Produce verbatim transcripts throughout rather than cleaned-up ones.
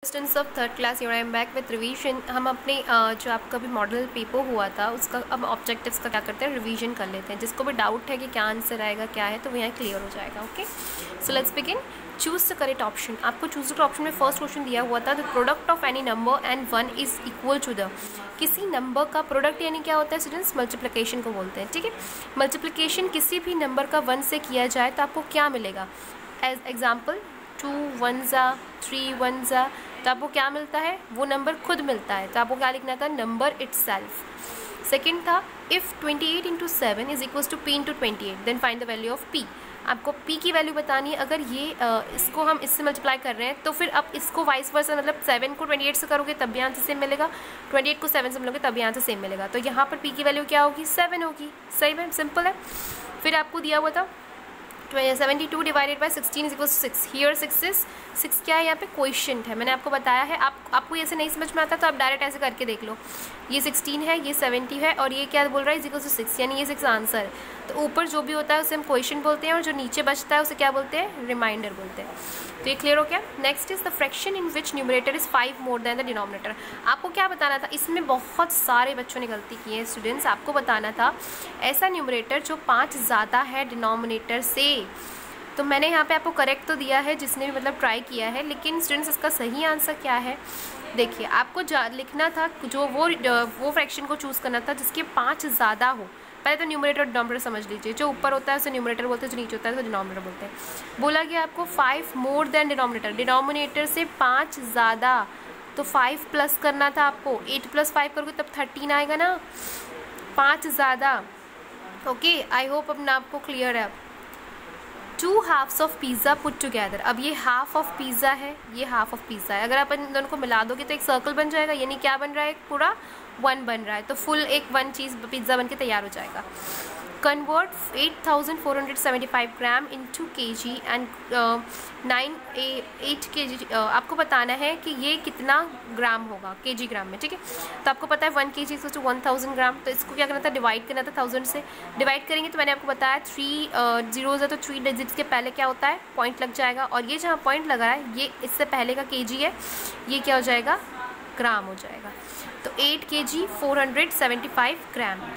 Students of third class, I am back with revision. हम अपने uh, जो आपका भी मॉडल पेपर हुआ था उसका अब ऑब्जेक्टिव्स का क्या करते हैं, रिवीजन कर लेते हैं। जिसको भी डाउट है कि क्या आंसर आएगा क्या है, तो वो यहाँ क्लियर हो जाएगा। Okay, so let's begin. Choose the correct option. आपको चूज़ द ऑप्शन में फर्स्ट क्वेश्चन दिया हुआ था, the product of any number and one is equal to the. किसी नंबर का प्रोडक्ट यानी क्या होता है स्टूडेंट्स, मल्टीप्लिकेशन को बोलते हैं। ठीक है, मल्टीप्लिकेशन किसी भी नंबर का वन से किया जाए तो आपको क्या मिलेगा। एज एग्जाम्पल, टू वन ज़ा, थ्री वन ज़ा, तो आपको क्या मिलता है, वो नंबर खुद मिलता है। तो आपको क्या लिखना था, नंबर इटसेल्फ। सेकंड था, if twenty eight into seven is equals to P into twenty eight then find the value of P. आपको p की वैल्यू बतानी है। अगर ये आ, इसको हम इससे मल्टीप्लाई कर रहे हैं तो फिर अब इसको वाइस वर्सा, मतलब सेवन को ट्वेंटी एट से करोगे तब भी आंसर सेम मिलेगा, ट्वेंटी एट को सेवन से मिलोगे तब भी आंसर सेम मिलेगा। तो यहाँ पर p की वैल्यू क्या होगी, सेवन होगी। सही में सिंपल है। फिर आपको दिया हुआ था seventy two divided by sixteen is equal to six. Here six is six क्या है, यहाँ पे क्वेश्चन है, मैंने आपको बताया है। आप आपको ऐसे नहीं समझ में आता तो आप डायरेक्ट ऐसे करके देख लो। ये सिक्सटीन है, ये सेवेंटी है, और ये क्या बोल रहा है, इज इक्वल टू सिक्स, यानी ये सिक्स आंसर है। तो ऊपर जो भी होता है उसे हम क्वेश्चन बोलते हैं, और जो नीचे बचता है उसे क्या बोलते हैं, रिमाइंडर बोलते हैं। तो ये क्लियर हो गया। Next is the fraction in which numerator is five more than the denominator. आपको क्या बताना था, इसमें बहुत सारे बच्चों ने गलती की है स्टूडेंट्स। आपको बताना था ऐसा न्यूमरेटर जो पाँच ज़्यादा है डिनोमिनेटर से। तो मैंने यहाँ पे आपको करेक्ट तो दिया है जिसने भी मतलब ट्राई किया है, लेकिन स्टूडेंट्स इसका सही आंसर क्या है, देखिए आपको लिखना था जो वो वो फ्रैक्शन को चूज़ करना था जिसके पाँच ज़्यादा हो। पहले तो न्यूमरेटर और डिनोमिनेटर समझ लीजिए। जो ऊपर होता है उसे न्यूमरेटर बोलते हैं, जो नीचे होता है उसे डिनोमिनेटर बोलते हैं। बोला गया आपको five more than denominator, denominator से पाँच ज़्यादा, तो फाइव प्लस करना था आपको। एट प्लस फाइव करोगे तब थर्टीन आएगा ना, पाँच ज़्यादा। ओके, आई होप अब ना आपको क्लियर है। Two halves of pizza put together. अब ये हाफ ऑफ पिज़्ज़ा है, ये हाफ ऑफ पिज़्ज़ा है। अगर आप इन दोनों को मिला दोगे तो एक सर्कल बन जाएगा, यानी क्या बन रहा है, पूरा वन बन रहा है। तो फुल एक वन चीज़ पिज़्ज़ा बन के तैयार हो जाएगा। Convert eight thousand four hundred seventy five gram into K G and nine eight K जी। आपको बताना है कि ये कितना ग्राम होगा के जी ग्राम में। ठीक है, तो आपको पता है one K G to one thousand gram. तो इसको क्या करना था, डिवाइड करना था थाउजेंड से। डिवाइड करेंगे तो मैंने आपको बताया थ्री जीरोज़ है, तो थ्री डिजिट्स के पहले क्या होता है, पॉइंट लग जाएगा। और ये जहाँ पॉइंट लगा है ये इससे पहले का के जी है, ये क्या हो जाएगा, ग्राम हो जाएगा। तो eight K G four hundred seventy five gram.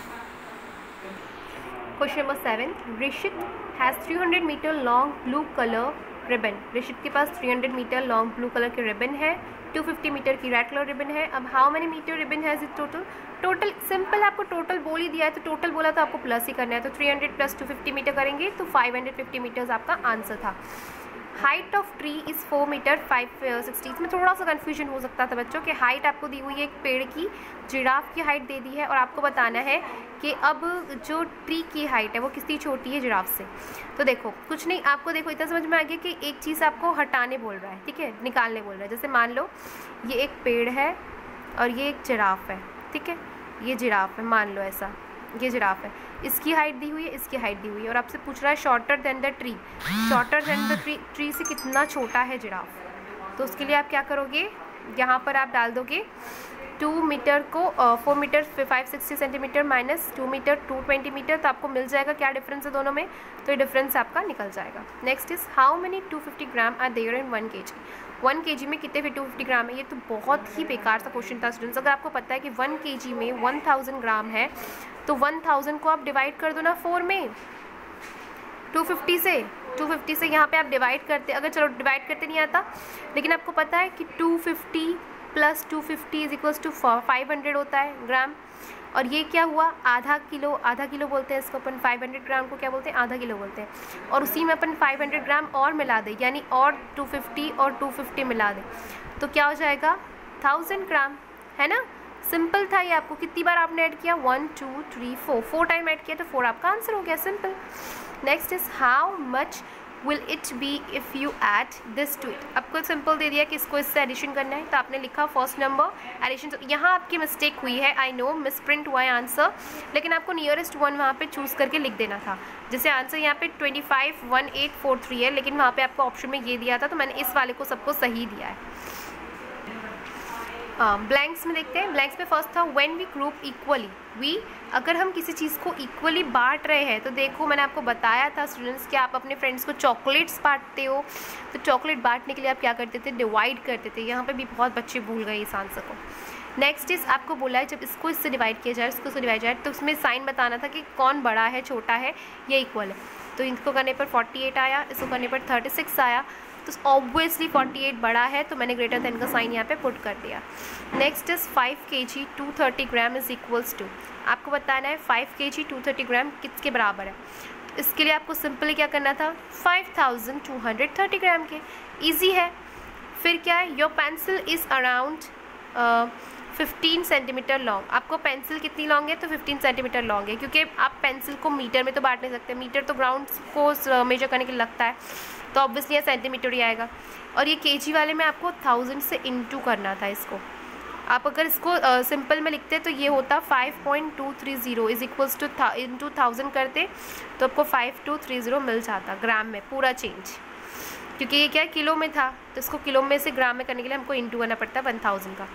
Question number seven, Rishit has three hundred meter long blue colour ribbon. Rishit के पास three hundred meter long blue colour की रिबन है, टू फिफ्टी मीटर की रेड कलर रिबन है। अब how many meter ribbon has it total. Total simple, आपको total बोल ही दिया है तो टोटल बोला तो आपको प्लस ही करना है। तो three hundred plus two fifty meter करेंगे तो फाइव हंड्रेड फिफ्टी मीटर्स आपका आंसर था। Height of tree is four meter five sixty. इसमें थोड़ा सा कन्फ्यूजन हो सकता था बच्चों कि हाइट आपको दी हुई है एक पेड़ की, जिराफ की हाइट दे दी है, और आपको बताना है कि अब जो ट्री की हाइट है वो कितनी छोटी है जिराफ से। तो देखो कुछ नहीं, आपको देखो इतना समझ में आ गया कि एक चीज़ आपको हटाने बोल रहा है, ठीक है, निकालने बोल रहा है। जैसे मान लो ये एक पेड़ है और ये एक जिराफ है, ठीक है, ये जिराफ है, मान लो ऐसा, ये जिराफ है, इसकी हाइट दी हुई है, इसकी हाइट दी हुई है, और आपसे पूछ रहा है shorter than the tree, shorter than the tree, tree से कितना छोटा है जिराफ। तो उसके लिए आप क्या करोगे, यहाँ पर आप डाल दोगे टू मीटर को four meter five sixty centimetre minus two meter two twenty meter, तो आपको मिल जाएगा क्या डिफरेंस है दोनों में, तो ये डिफरेंस आपका निकल जाएगा। Next is how many two fifty gram are there in one K G. One K जी में कितने फिर टू फिफ्टी ग्राम है। ये तो बहुत ही बेकार सा क्वेश्चन था स्टूडेंट्स। अगर आपको पता है कि वन के जी में वन थाउजेंड ग्राम है तो वन थाउजेंड को आप डिवाइड कर दो ना फोर में, टू फिफ्टी से टू फिफ्टी से यहाँ पे आप डिवाइड करते, अगर चलो डिवाइड करते नहीं आता, लेकिन आपको पता है कि two fifty plus two fifty is equals to five hundred होता है ग्राम। और ये क्या हुआ, आधा किलो, आधा किलो बोलते हैं इसको अपन, फाइव हंड्रेड ग्राम को क्या बोलते हैं, आधा किलो बोलते हैं। और उसी में अपन फाइव हंड्रेड ग्राम और मिला दें, यानी और टू फिफ्टी और टू फिफ्टी मिला दें, तो क्या हो जाएगा, थाउजेंड ग्राम, है ना। सिंपल था ये। आपको कितनी बार आपने ऐड किया, one two three four, four time add किया तो फोर आपका आंसर हो गया, simple. Next is how much will it be if you add this to it. आपको सिंपल दे दिया कि इसको इससे एडिशन करना है, तो आपने लिखा फर्स्ट नंबर एडिशन। यहाँ आपकी मिस्टेक हुई है, आई नो, मिस प्रिंट हुआ है आंसर, लेकिन आपको नियरेस्ट वन वहाँ पे चूज़ करके लिख देना था। जैसे आंसर यहाँ पे twenty five one eight four three है, लेकिन वहाँ पे आपको ऑप्शन में ये दिया था, तो मैंने इस वाले को सबको सही दिया है। ब्लैंक्स में देखते हैं। ब्लैंक्स में फर्स्ट था when we group equally, we अगर हम किसी चीज़ को इक्वली बांट रहे हैं तो देखो मैंने आपको बताया था स्टूडेंट्स कि आप अपने फ्रेंड्स को चॉकलेट्स बांटते हो, तो चॉकलेट बांटने के लिए आप क्या करते थे, डिवाइड करते थे। यहाँ पे भी बहुत बच्चे भूल गए इस आंसर को। नेक्स्ट इज आपको बोला है जब इसको इससे डिवाइड किया जाए, इसको इससे डिवाइड जाए, तो उसमें साइन बताना था कि कौन बड़ा है छोटा है या इक्वल है। तो इनको करने पर अड़तालीस आया, इसको करने पर छत्तीस आया, तो ऑब्वियसली अड़तालीस बड़ा है, तो मैंने ग्रेटर देन का साइन यहाँ पे पुट कर दिया। Next is five K G two thirty gram is equals to, आपको बताना है five K G two thirty ग्राम किसके बराबर है। तो इसके लिए आपको सिंपली क्या करना था, five thousand two hundred thirty gram के, ईजी है। फिर क्या है, your pencil is around fifteen centimetre long, आपको पेंसिल कितनी लॉन्ग है, तो फिफ्टीन सेंटीमीटर लॉन्ग है, क्योंकि आप पेंसिल को मीटर में तो बांट नहीं सकते, मीटर तो ग्राउंड को मेजर करने के लिए लगता है, तो ऑब्वियसली ये सेंटीमीटर ही आएगा। और ये केजी वाले में आपको थाउजेंड से इनटू करना था इसको। आप अगर इसको सिंपल uh, में लिखते तो ये होता five point two three zero is equals to into thousand करते तो आपको फाइव टू थ्री ज़ीरो मिल जाता ग्राम में पूरा चेंज, क्योंकि ये क्या है किलो में था, तो इसको किलो में से ग्राम में करने के लिए हमको इंटू करना पड़ता है वन थाउजेंड का।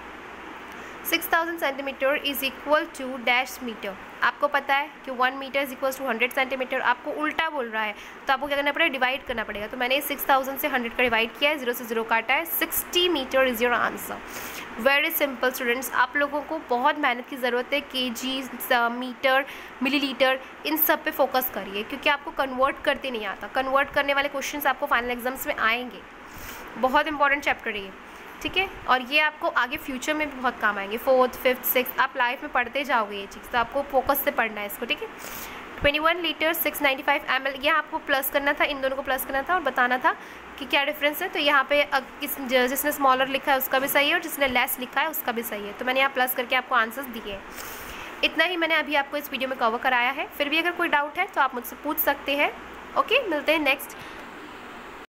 Six thousand centimetre is equal to dash meter, आपको पता है कि one meter is equal to hundred centimetre, आपको उल्टा बोल रहा है तो आपको क्या करना पड़ेगा, डिवाइड करना पड़ेगा। तो मैंने सिक्स थाउजेंड से हंड्रेड का डिवाइड किया है, जीरो से जीरो काटा है, sixty meter is your answer. Very simple students, आप लोगों को बहुत मेहनत की ज़रूरत है, के जी मीटर मिलीलीटर इन सब पे फोकस करिए, क्योंकि आपको कन्वर्ट करते नहीं आता। कन्वर्ट करने वाले क्वेश्चंस आपको फाइनल एग्जाम्स में आएंगे, बहुत इंपॉर्टेंट चैप्टर है ये, ठीक है। और ये आपको आगे फ्यूचर में भी बहुत काम आएंगे, फोर्थ फिफ्थ सिक्स आप लाइफ में पढ़ते जाओगे ये चीज़, तो आपको फोकस से पढ़ना है इसको, ठीक है। Twenty one litre six ninety five M L, यहाँ आपको प्लस करना था, इन दोनों को प्लस करना था और बताना था कि क्या डिफरेंस है। तो यहाँ पे किस जिसने स्मॉलर लिखा है उसका भी सही है और जिसने लेस लिखा है उसका भी सही है, तो मैंने यहाँ प्लस करके आपको आंसर्स दिए हैं। इतना ही मैंने अभी आपको इस वीडियो में कवर कराया है, फिर भी अगर कोई डाउट है तो आप मुझसे पूछ सकते हैं। ओके, मिलते हैं नेक्स्ट